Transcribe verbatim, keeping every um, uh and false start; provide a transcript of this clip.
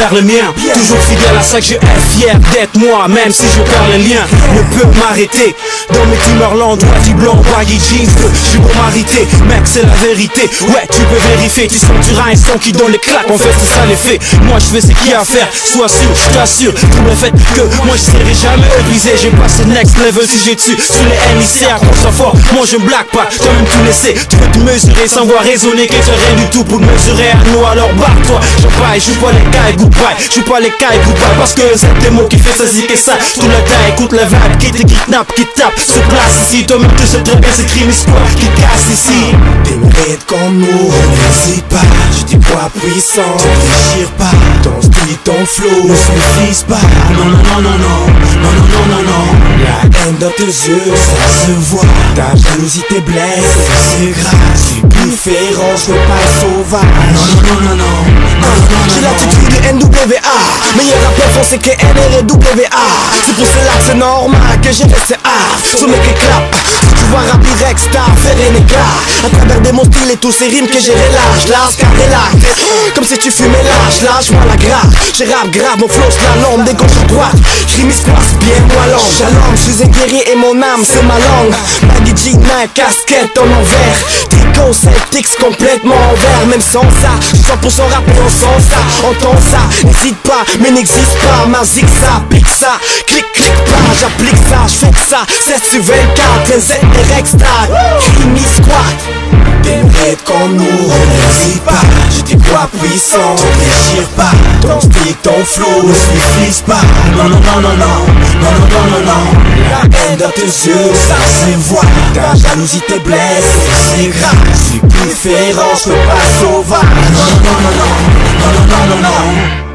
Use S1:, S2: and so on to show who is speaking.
S1: perds le mien. Toujours fidèle à ça que je suis fier d'être moi, même si je perds le lien. Ne peut m'arrêter dans mes Timberland, body blanc, baggy jeans, je suis bon marité. Mec c'est la vérité, ouais tu peux vérifier. Tu sentiras un son qui donne les claques, en fait c'est ça l'effet. Moi je fais ce qu'il y a à faire, sois sûr, je t'assure. Tout le fait que moi je serai jamais brisé. J'ai passé next level si j'ai dessus sur les N I C à contre ça fort. Moi je blague pas, toi-même tu le sais. Tu veux te mesurer sans voir raisonner que tu rien du tout pour te mesurer à nous. Alors barre-toi, je paille, je suis pas les cailles, goodbye. Je suis pas les cailles, goodbye. Parce que c'est des mots qui fait ça, c'est que ça. Tout le temps écoute le vibe qui te kidnappe, qui tape se place ici. Toi-même tu sais très bien c'est KRIMI-SQUAD qui casse ici.
S2: T'aimerais être comme nous, n'hésite pas. J'ai des poids puissants, te déchire pas. Ton style, ton flow ne suffisent pas. Non, non, non, non, non, non, non, non, non, non. La haine dans tes yeux, ça se voit. Ta jalousie te blesse, c'est grave. C'est plus féroce, je veux pas être sauvage. Non, non, non, non, non, non, non.
S3: J'ai l'attitude de N W A, meilleur rappeur français que N R W A. C'est pour cela que c'est normal que j'ai resté hard. Sur mes qui clap, tu vois Rabirex, t'as fait un éclat. À travers des mots styles et tous ces rimes que j'ai relâche. Lâche car relax, comme si tu fumais lâche. Lâche-moi la grave, j'ai rap grave, mon flow slalom des gauche à droite. KRIMI-SQUAD, bien moi l'homme. Shalom, je suis un guerrier et mon âme c'est ma langue. Baggy jean, casquette en envers. Tricot, Celtics complètement envers. Même sans ça, cent pour cent rap et on sent ça. Entends ça, n'hésite pas, mais n'existe pas. Ma zig ça, pique ça, clic clic pas. J'applique ça, j'fais que ça, sept sur vingt-quatre. Les Z R X style, KRIMI-SQUAD.
S2: T'aimerais être comme nous, n'hésite pas. J'ai des poids puissants, te déchire pas. Ton style, ton flow ne suffisent pas. Non, non, non, non, non, non, non, non, non, non. La haine dans tes yeux, ça se voit. Ta jalousie te blesse, c'est grave. Je suis plus féroce, je veux pas sauvage. Non, non, non, non, non, non, non, non, non, non.